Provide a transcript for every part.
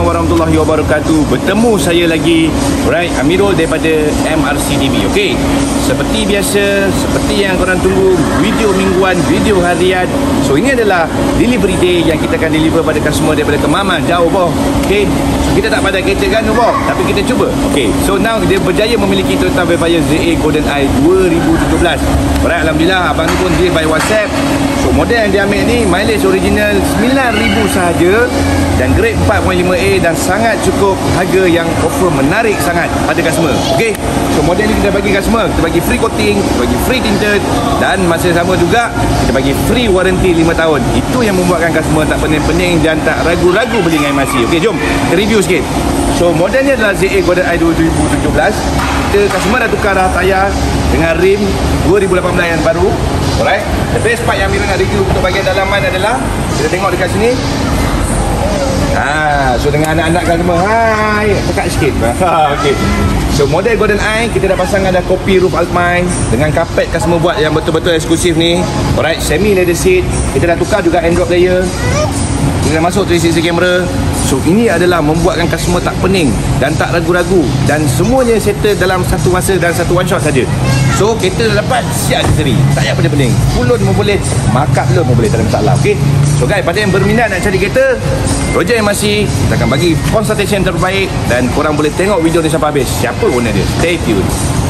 Assalamualaikum warahmatullahi wabarakatuh. Bertemu saya lagi, alright, Amirul daripada MRC TV. Okey, seperti biasa, seperti yang korang tunggu, video mingguan, video harian. So ini adalah delivery day yang kita akan deliver pada customer daripada Kemaman, jauh boh. Okey, so kita tak pada kereta kan boh, tapi kita cuba. Okey, so now dia berjaya memiliki Toyota Velfire ZA Golden Eye 2017. Alright, alhamdulillah abang ni pun deal by WhatsApp. So model yang dia ambil ni mileage original 9,000 sahaja dan grade 4.5A dan sangat cukup harga yang offer menarik sangat pada customer. Okey, so model ni kita bagi customer, kita bagi free coating, kita bagi free tinted dan masa sama juga kita bagi free warranty 5 tahun. Itu yang membuatkan customer tak pening-pening dan tak ragu-ragu beli dengan MRC. Okey, jom kita review sikit. So model ni adalah ZA Golden Eye 2017. Kita customer dah tukar dah tayar dengan rim 2018 yang baru. Alright, the best part yang Amirul nak review untuk bahagian dalaman adalah kita tengok dekat sini. So dengan anak-anak kan semua, hai, pekat sikit. Okey. So model Golden Eye kita dah pasang ada kopi roof Alpine dengan kapet customer buat yang betul-betul eksklusif ni. Alright, semi leather seat. Kita dah tukar juga Android player. Kita dah masuk 360 camera. So ini adalah membuatkan customer tak pening dan tak ragu-ragu dan semuanya settle dalam satu masa dan satu one shot saja. So kereta dah dapat, siap aksesori, tak payah pening-pening. Pulun pun boleh, markup pun boleh, tak ada masalah. Okey. So guys, pada yang berminat nak cari kereta, Roger MRC, kita akan bagi consultation terbaik dan korang boleh tengok video ni sampai habis. Siapa owner dia? Stay tune.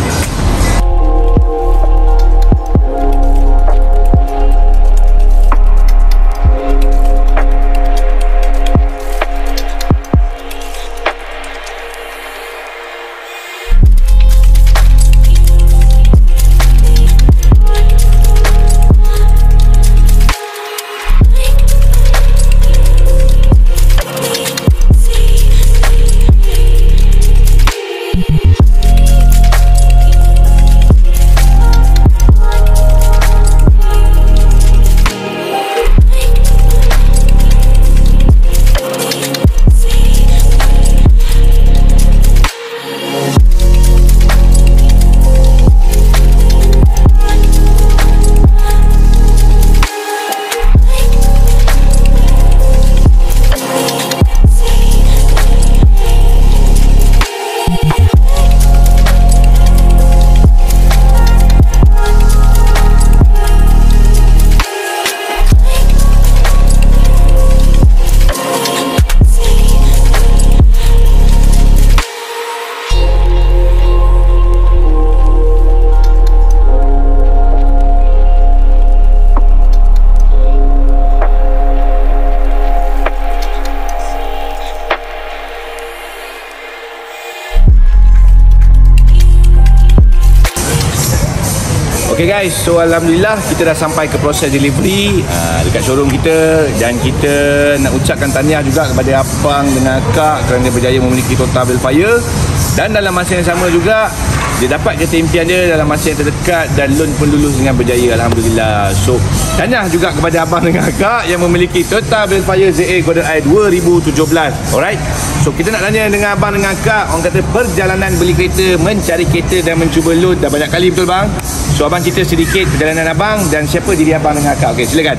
Okay guys, so alhamdulillah kita dah sampai ke proses delivery dekat showroom kita dan kita nak ucapkan tahniah juga kepada abang dengan akak kerana berjaya memiliki Toyota Velfire dan dalam masa yang sama juga dia dapat kereta impian dia dalam masa yang terdekat dan loan pun lulus dengan berjaya, alhamdulillah. So tahniah juga kepada abang dengan akak yang memiliki Toyota Velfire ZA Golden Eye 2017. Alright, so kita nak tanya dengan abang dengan akak, orang kata perjalanan beli kereta, mencari kereta dan mencuba loan dah banyak kali, betul bang? So abang cerita sedikit perjalanan abang dan siapa diri abang dengan akak. Okey, silakan.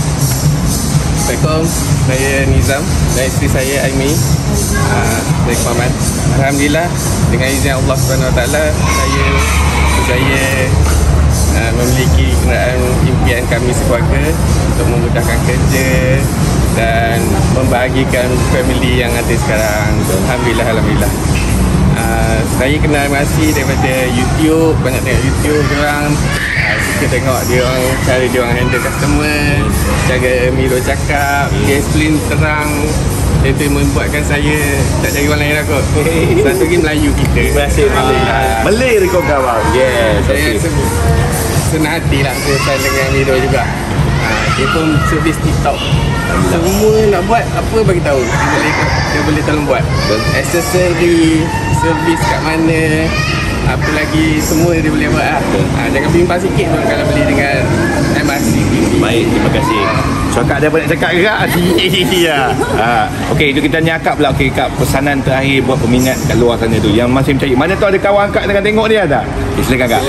Assalamualaikum, saya Nizam dan isteri saya Aimi dari Kemaman. Alhamdulillah dengan izin Allah SWT saya berjaya memiliki kenderaan impian kami sekeluarga untuk memudahkan kerja dan membahagikan family yang ada sekarang. Alhamdulillah, alhamdulillah. Saya kenal MRC daripada YouTube, banyak tengok YouTube diorang. Suka tengok diorang, cara diorang handle customer, cara Miro cakap, dia explain terang. Itu membuatkan saya tak cari orang lain lah kot. Satu lagi Melayu kita. Terima kasih Malay rekod kawan. Yes, saya senang hati lah saya dengan Miro juga. Dia pun servis TikTok. Semua nak buat apa bagi tahu. Dia boleh tolong buat. Aksesori, servis kat mana, apa lagi semua dia boleh buat lah. Jangan bimbang sikit pun kalau beli dengan MRC. Baik, terima kasih. So akak ada apa nak cakap ke kak? Ya. Okey, itu kita tanya akak pula. Okey kak, pesanan terakhir buat peminat kat luar sana tu yang masih mencari. Mana tu ada kawan akak tengah tengok dia tak? Okay, silakan kak.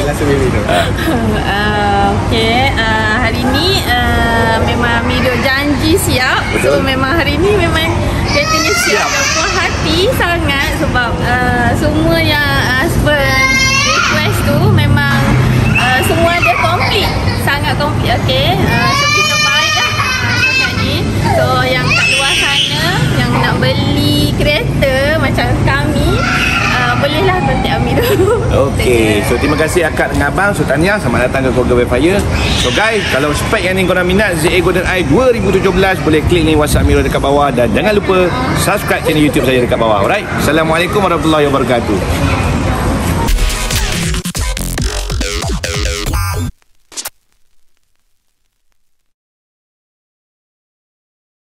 Okey, hari ni memang Mido janji siap. Betul. So memang hari ni memang kereta kena siap dan puas hati sangat sebab semua yang husband request tu memang semua dia komplit, sangat komplit. Okay, so kita baik lah cakap ni. So yang kat luar sana yang nak beli kereta macam kami, bolehlah kontak Amirul. Okey, so terima kasih akak dengan abang. So tahniah, selamat datang ke keluarga Webfire. So guys, kalau spek yang ni korang minat ZA Golden Eye 2017, boleh klik ni WhatsApp Amirul dekat bawah. Dan jangan lupa subscribe channel YouTube saya dekat bawah. Alright, Assalamualaikum warahmatullahi wabarakatuh.